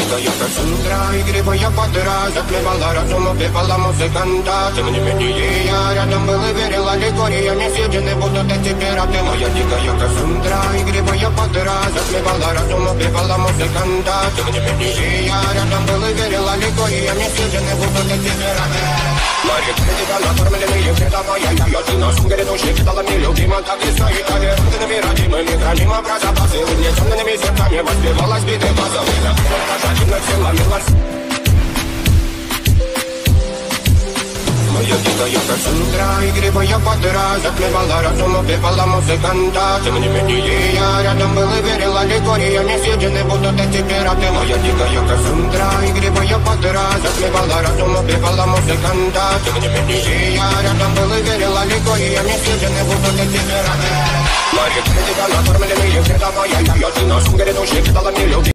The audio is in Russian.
дикая косундра, игривая подра, затмевала разум, убивала музыканта. Тем не менее я рядом был и верил, аллегориями съедены будут эти пираты. Моя дикая косундра, игривая подра, затмевала разум, убивала музыканта. Тем не менее я рядом был и верил, аллегориями съедены будут эти пираты. Марик, тебя накормленные предавая я ты на сумгаре души кидала мне любима, так и стоит авернутыми родимыми храним про запасы. Угнетенными сердцами воспевалась биты базовых. Пожатина села милость. Моя дикая косундра, игривая подра, затмевала разум, убивала музыканта. Тем не менее я рядом был и верил, аллегориями съедены будут эти пираты. Моя дикая косундра, игривая подра, затмевала разум, убивала музыканта. Тем не менее я рядом был и верил, аллегориями съедены будут эти пираты. Марик, тебя накормленные предавая я ты на сумгаре души кидала мне любви.